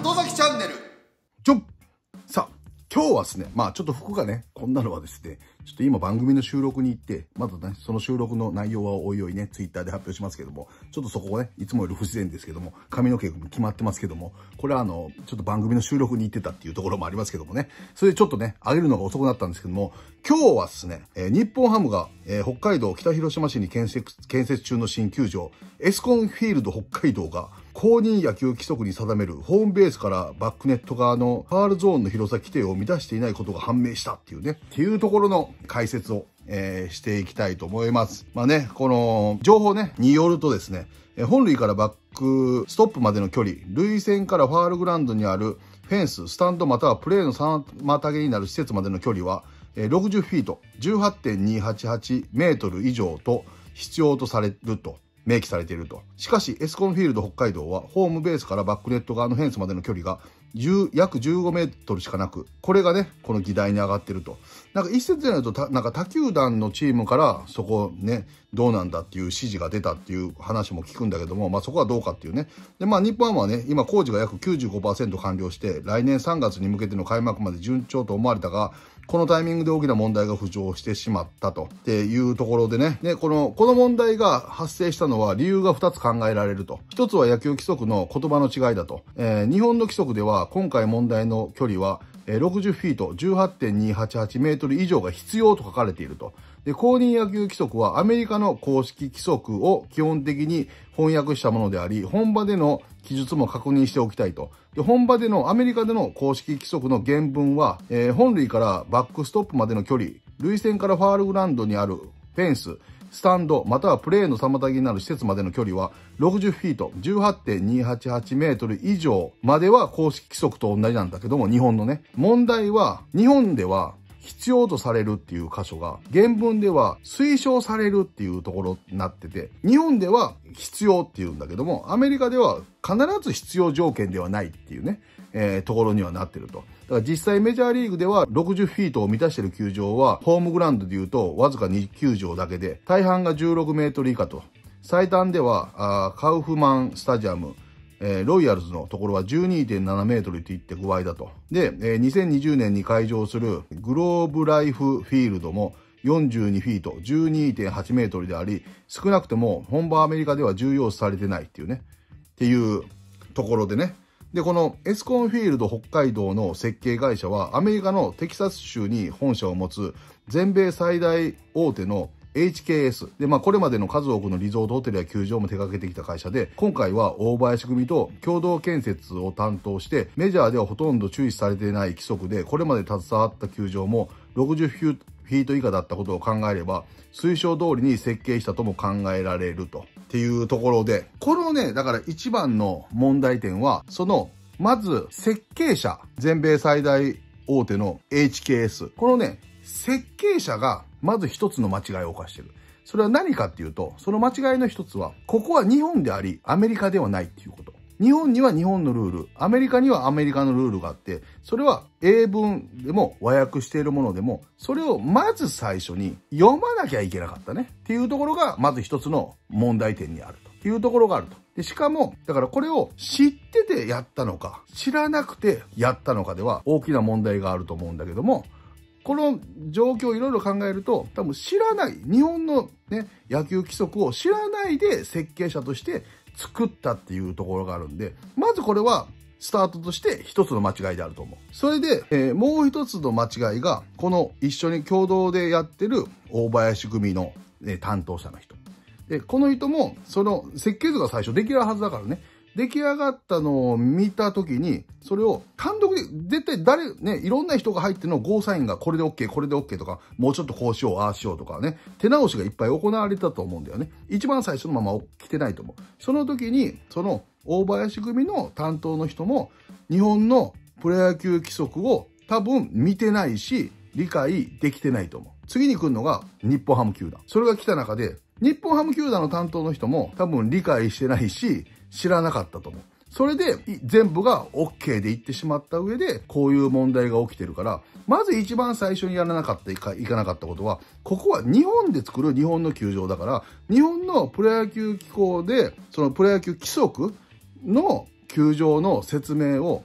外崎チャンネル。さあ、今日はですね、ちょっと服がね、こんなのはですね、ちょっと今番組の収録に行って、まずね、その収録の内容はおいおいね、ツイッターで発表しますけども、ちょっとそこをね、いつもより不自然ですけども、髪の毛も決まってますけども、これはちょっと番組の収録に行ってたっていうところもありますけどもね、それでちょっとね、上げるのが遅くなったんですけども、今日はですね、日本ハムが、北海道北広島市に建設中の新球場、エスコンフィールド北海道が、公認野球規則に定めるホームベースからバックネット側のファールゾーンの広さ規定を満たしていないことが判明したっていうね、っていうところの解説を、していきたいと思います。この情報ね、によるとですね、本塁からバックストップまでの距離、塁線からファールグラウンドにあるフェンス、スタンドまたはプレーの妨げになる施設までの距離は、60フィート、18.288 メートル以上と必要とされると。明記されていると。しかし、エスコンフィールド北海道は、ホームベースからバックネット側のフェンスまでの距離が約15メートルしかなく、これがね、この議題に上がってると。一説によると、他球団のチームから、そこね、どうなんだっていう指示が出たっていう話も聞くんだけども、そこはどうかっていうね。で、日本ハムはね、今工事が約 95% 完了して、来年3月に向けての開幕まで順調と思われたが、このタイミングで大きな問題が浮上してしまったと。っていうところでね。この問題が発生したのは理由が2つ考えられると。1つは野球規則の言葉の違いだと。日本の規則では今回問題の距離は60フィート 18.288 メートル以上が必要と書かれていると。で、公認野球規則はアメリカの公式規則を基本的に翻訳したものであり、本場での記述も確認しておきたいと。で、本場でのアメリカでの公式規則の原文は、本塁からバックストップまでの距離、塁線からファールグラウンドにあるフェンス、スタンド、またはプレーの妨げになる施設までの距離は60フィート、18.288 メートル以上までは公式規則と同じなんだけども、日本のね。問題は、日本では必要とされるっていう箇所が、原文では推奨されるっていうところになってて、日本では必要っていうんだけども、アメリカでは必ず必要条件ではないっていうね、ところにはなってると。だから実際メジャーリーグでは60フィートを満たしている球場は、ホームグラウンドでいうとわずか2球場だけで、大半が16メートル以下と。最短では、カウフマンスタジアム、ロイヤルズのところは 12.7 メートルといって具合だと。で、2020年に開場するグローブライフフィールドも42フィート、12.8 メートルであり、少なくとも本場アメリカでは重要視されてないっていうね、っていうところでね。で、このエスコンフィールド北海道の設計会社はアメリカのテキサス州に本社を持つ全米最大大手のHKS。で、これまでの数多くのリゾートホテルや球場も手掛けてきた会社で、今回は大林組と共同建設を担当して、メジャーではほとんど注意されていない規則で、これまで携わった球場も60フィート以下だったことを考えれば、推奨通りに設計したとも考えられると。っていうところで、このね、だから一番の問題点は、まず設計者、全米最大大手の HKS。このね、設計者がまず一つの間違いを犯してる。それは何かっていうと、その間違いの一つは、ここは日本であり、アメリカではないっていうこと。日本には日本のルール、アメリカにはアメリカのルールがあって、それは英文でも和訳しているものでも、それをまず最初に読まなきゃいけなかったね。っていうところが、まず一つの問題点にあるというところがあると。で、しかも、だからこれを知っててやったのか、知らなくてやったのかでは大きな問題があると思うんだけども、この状況をいろいろ考えると、多分知らない、日本のね、野球規則を知らないで設計者として作ったっていうところがあるんで、まずこれはスタートとして一つの間違いであると思う。それで、もう一つの間違いが、この一緒に共同でやってる大林組の、担当者の人。で、この人も、その設計図が最初できるはずだからね。出来上がったのを見たときに、それを単独で、絶対いろんな人が入ってのゴーサインがこれで OK、これで OK とか、もうちょっとこうしよう、ああしようとかね、手直しがいっぱい行われたと思うんだよね。一番最初のまま来てないと思う。その時に、その大林組の担当の人も、日本のプロ野球規則を多分見てないし、理解できてないと思う。次に来るのが日本ハム球団。それが来た中で、日本ハム球団の担当の人も多分理解してないし、知らなかったと思う。それで全部が OK でいってしまった上で、こういう問題が起きてるから、まず一番最初にやらなかったいかなかったことは、ここは日本で作る日本の球場だから、日本のプロ野球機構で、そのプロ野球規則の球場の説明を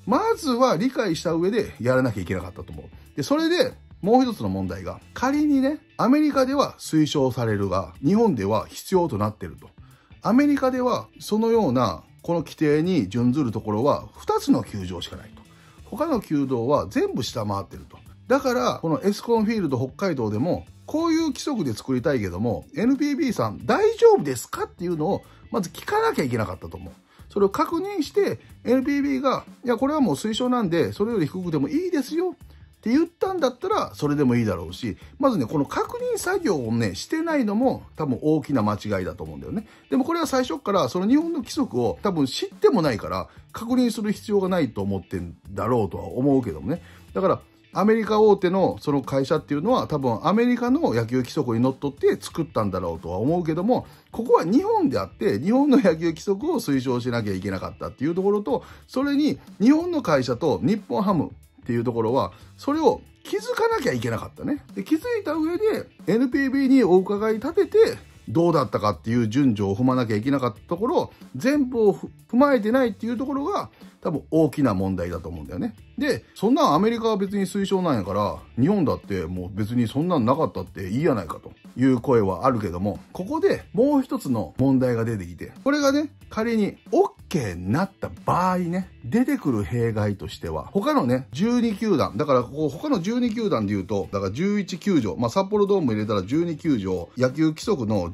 まずは理解した上でやらなきゃいけなかったと思う。で、それで、もう一つの問題が、仮にね、アメリカでは推奨されるが、日本では必要となっていると。アメリカでは、そのような、この規定に準ずるところは、2つの球場しかないと。他の球場は全部下回ってると。だから、このエスコンフィールド北海道でも、こういう規則で作りたいけども、NPB さん大丈夫ですかっていうのを、まず聞かなきゃいけなかったと思う。それを確認して、NPB が、いや、これはもう推奨なんで、それより低くてもいいですよって言ったんだったら、それでもいいだろうし、まずね、この確認作業をね、してないのも多分大きな間違いだと思うんだよね。でもこれは最初からその日本の規則を多分知ってもないから、確認する必要がないと思ってんだろうとは思うけどもね。だから、アメリカ大手のその会社っていうのは多分アメリカの野球規則にのっとって作ったんだろうとは思うけども、ここは日本であって日本の野球規則を推奨しなきゃいけなかったっていうところと、それに日本の会社と日本ハムっていうところはそれを気づかなきゃいけなかったね。で、気づいた上で NPB にお伺い立ててどうだったかっていう順序を踏まなきゃいけなかったところ、全部を踏まえてないっていうところが多分大きな問題だと思うんだよね。で、そんなんアメリカは別に推奨なんやから、日本だってもう別にそんなんなかったっていいやないかという声はあるけども、ここでもう一つの問題が出てきて、これがね、仮に OK になった場合ね、出てくる弊害としては、他のね、12球団、だからここ他の12球団で言うと、だから11球場、札幌ドーム入れたら12球場、野球規則の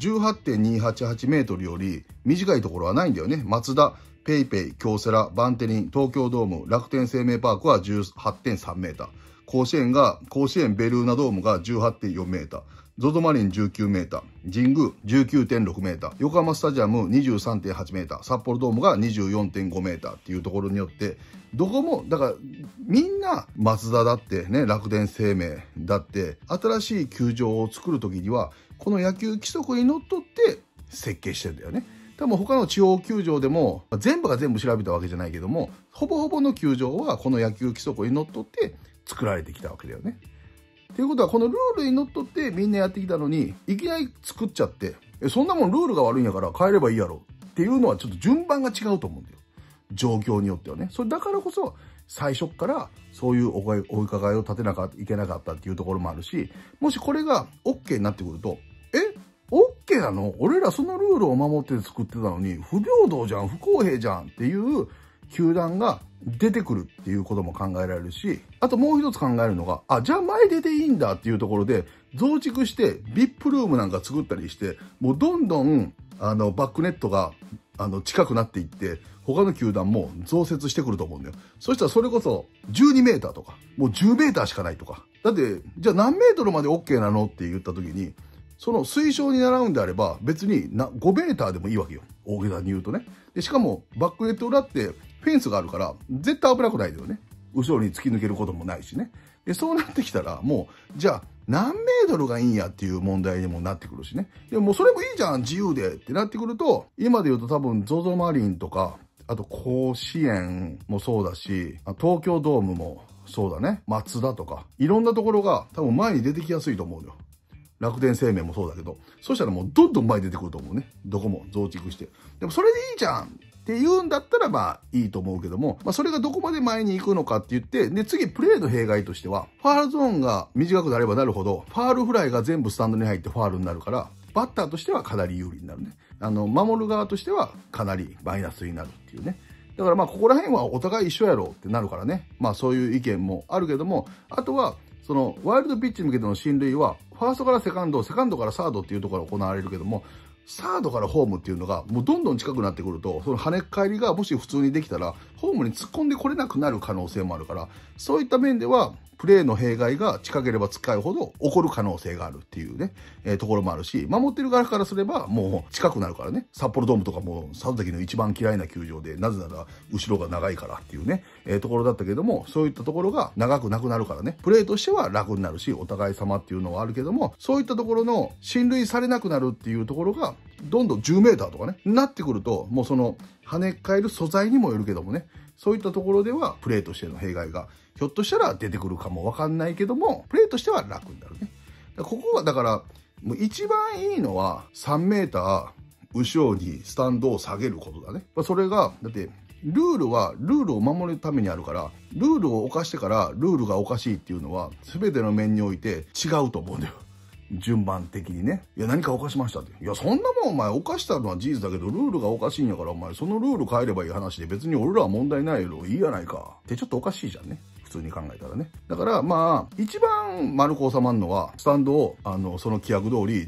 18.288 メートルより短いところはないんだよね。松田、ペイペイ、京セラ、バンテリン、東京ドーム、楽天生命パークは 18.3 メーター。甲子園ベルーナドームが 18.4 メーター。ZOZO マリン19メーター。神宮 19.6 メーター。横浜スタジアム 23.8 メーター。札幌ドームが 24.5 メーターっていうところによって、どこも、だから、みんな、マツダだってね、楽天生命だって、新しい球場を作るときには、この野球規則にのっとって設計してんだよね。多分他の地方球場でも、全部が全部調べたわけじゃないけども、ほぼほぼの球場はこの野球規則にのっとって作られてきたわけだよね。ということは、このルールにのっとってみんなやってきたのに、いきなり作っちゃって、そんなもんルールが悪いんやから変えればいいやろっていうのはちょっと順番が違うと思うんだよ。状況によってはね。それだからこそ、最初からそういうお伺いを立てなきゃいけなかったっていうところもあるし、もしこれが OK になってくると、OK なの？俺らそのルールを守って作ってたのに、不平等じゃん、不公平じゃんっていう球団が出てくるっていうことも考えられるし、あともう一つ考えるのが、じゃあ前出ていいんだっていうところで、増築して VIP ルームなんか作ったりして、もうどんどん、バックネットが、近くなっていって、他の球団も増設してくると思うんだよ。そしたらそれこそ12メーターとか、もう10メーターしかないとか。だって、じゃあ何メートルまで OK なのって言った時に、その推奨に習うんであれば別に5メーターでもいいわけよ。大げさに言うとね。で、しかもバックネット裏ってフェンスがあるから絶対危なくないだよね。後ろに突き抜けることもないしね。で、そうなってきたらもう、じゃあ何メートルがいいんやっていう問題にもなってくるしね。でもうそれもいいじゃん、自由でってなってくると、今で言うと多分 ZOZO マリンとか、あと甲子園もそうだし、東京ドームもそうだね。松田とか、いろんなところが多分前に出てきやすいと思うよ。楽天生命もそうだけど、そしたらもうどんどん前に出てくると思うね。どこも増築して。でもそれでいいじゃんって言うんだったらまあいいと思うけども、それがどこまで前に行くのかって言って、で、次プレーの弊害としては、ファールゾーンが短くなればなるほど、ファールフライが全部スタンドに入ってファールになるから、バッターとしてはかなり有利になるね。守る側としてはかなりマイナスになるっていうね。だからここら辺はお互い一緒やろってなるからね。そういう意見もあるけども、あとは、そのワイルドピッチに向けての進塁は、ファーストからセカンド、セカンドからサードっていうところが行われるけども、サードからホームっていうのがもうどんどん近くなってくると、その跳ね返りがもし普通にできたら、ホームに突っ込んでこれなくなる可能性もあるから、そういった面では、プレーの弊害が近ければ近いほど起こる可能性があるっていうね、ところもあるし、守ってる側からすればもう近くなるからね。札幌ドームとかも里崎の一番嫌いな球場で、なぜなら後ろが長いからっていうね、ところだったけども、そういったところが長くなくなるからね、プレーとしては楽になるし、お互い様っていうのはあるけども、そういったところの進塁されなくなるっていうところが、どんどん10メーターとかね、なってくると、もうその跳ね返る素材にもよるけどもね、そういったところではプレーとしての弊害がひょっとしたら出てくるかもわかんないけども、プレーとしては楽になるね。ここはだから、もう一番いいのは3メーター後ろにスタンドを下げることだね。それが、だってルールはルールを守るためにあるから、ルールを犯してからルールがおかしいっていうのは全ての面において違うと思うんだよ。順番的にね。いや、何か犯しましたって。いや、そんなもんお前犯したのは事実だけど、ルールがおかしいんやから、お前そのルール変えればいい話で、別に俺らは問題ないよ。いいやないか。ってちょっとおかしいじゃんね。普通に考えたらね。だからまあ、一番丸く収まるのは、スタンドを、その規約通り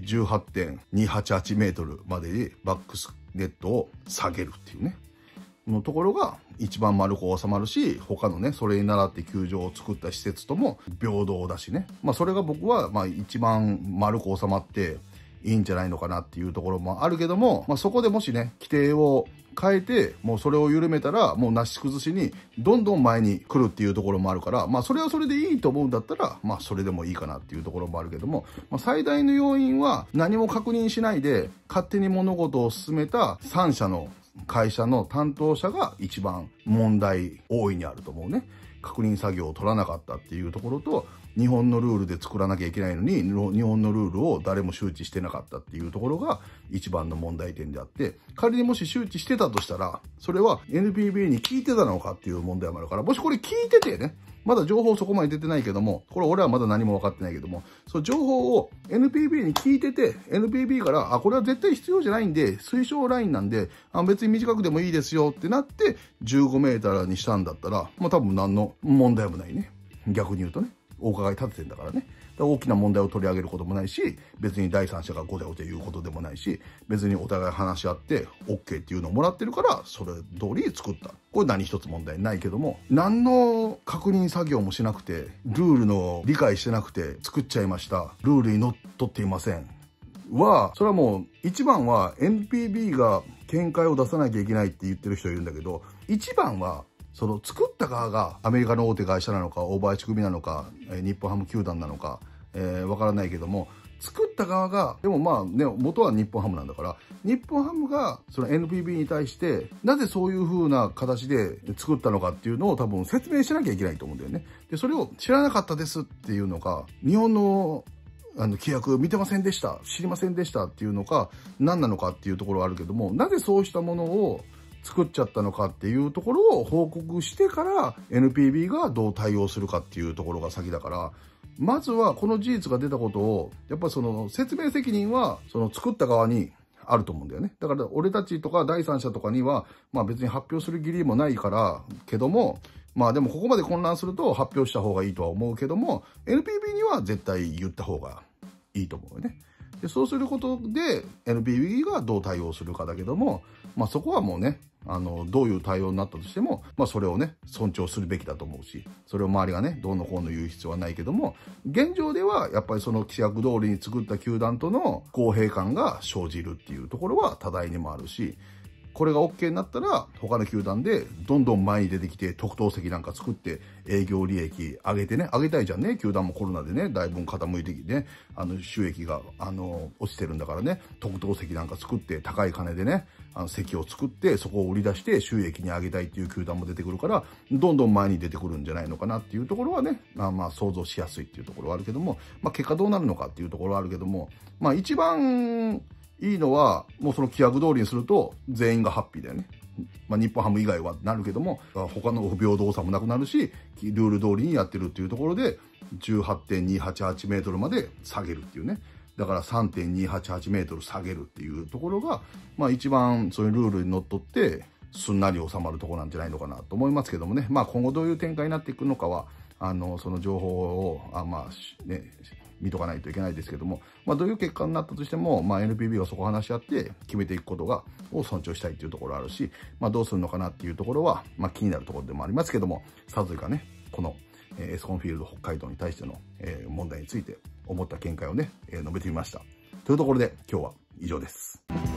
18.288 メートルまででバックスネットを下げるっていうね。のところが一番丸く収まるし、他のね、それに倣って球場を作った施設とも平等だしね。まあそれが僕はまあ一番丸く収まっていいんじゃないのかなっていうところもあるけども、まあそこでもしね、規定を変えて、もうそれを緩めたら、もうなし崩しにどんどん前に来るっていうところもあるから、まあそれはそれでいいと思うんだったら、まあそれでもいいかなっていうところもあるけども、まあ最大の要因は何も確認しないで勝手に物事を進めた3社の会社の担当者が一番問題大いにあると思うね。確認作業を取らなかったっていうところと、日本のルールで作らなきゃいけないのに、日本のルールを誰も周知してなかったっていうところが一番の問題点であって、仮にもし周知してたとしたら、それは NPB に聞いてたのかっていう問題もあるから、もしこれ聞いててね、まだ情報そこまで出てないけども、これ俺はまだ何も分かってないけども、その情報を NPB に聞いてて、NPB から、これは絶対必要じゃないんで、推奨ラインなんで、別に短くでもいいですよってなって、15メーターにしたんだったら、まあ多分何の問題もないね。逆に言うとね。お伺い立ててんだからね。大きな問題を取り上げることもないし、別に第三者がごてごて言うことでもないし、別にお互い話し合って OK っていうのをもらってるから、それ通り作った。これ何一つ問題ないけども、何の確認作業もしなくて、ルールの理解してなくて作っちゃいました。ルールにのっとっていません。それはもう、一番は NPB が見解を出さなきゃいけないって言ってる人いるんだけど、一番は、その作った側がアメリカの大手会社なのか、大林組なのか、日本ハム球団なのか、わからないけども、作った側が、でもまあね、元は日本ハムなんだから、日本ハムがその NPB に対して、なぜそういう風な形で作ったのかっていうのを多分説明しなきゃいけないと思うんだよね。で、それを知らなかったですっていうのが、日本の規約見てませんでした、知りませんでしたっていうのか、何なのかっていうところはあるけども、なぜそうしたものを作っちゃったのかっていうところを報告してから NPB がどう対応するかっていうところが先だから、まずはこの事実が出たことを、やっぱりその説明責任はその作った側にあると思うんだよね。だから俺たちとか第三者とかには、まあ別に発表する義理もないからけども、まあでもここまで混乱すると発表した方がいいとは思うけども、NPB には絶対言った方がいいと思うよね。で、そうすることで NPB がどう対応するかだけども、まあそこはもうね、どういう対応になったとしても、まあそれをね、尊重するべきだと思うし、それを周りがね、どうのこうの言う必要はないけども、現状ではやっぱりその規約通りに作った球団との不公平感が生じるっていうところは多大にもあるし、これが OK になったら、他の球団でどんどん前に出てきて、特等席なんか作って、営業利益上げてね、上げたいじゃんね。球団もコロナでね、だいぶ傾いてきてね、収益が、落ちてるんだからね、特等席なんか作って、高い金でね、席を作って、そこを売り出して収益に上げたいっていう球団も出てくるから、どんどん前に出てくるんじゃないのかなっていうところはね、まあ想像しやすいっていうところはあるけども、まあ結果どうなるのかっていうところはあるけども、まあ一番、いいのは、もうその規約通りにすると、全員がハッピーだよね。まあ、日本ハム以外はなるけども、他の不平等さもなくなるし、ルール通りにやってるっていうところで、18.288 メートルまで下げるっていうね。だから 3.288 メートル下げるっていうところが、まあ一番そういうルールにのっとって、すんなり収まるところなんじゃないのかなと思いますけどもね。まあ今後どういう展開になっていくのかは、その情報を、まあね、見とかないといけないですけども、まあどういう結果になったとしても、まあ NPB がそこを話し合って決めていくことを尊重したいっていうところあるし、まあどうするのかなっていうところは、まあ気になるところでもありますけども、さずがね、このエスコンフィールド北海道に対しての問題について思った見解をね、述べてみました。というところで今日は以上です。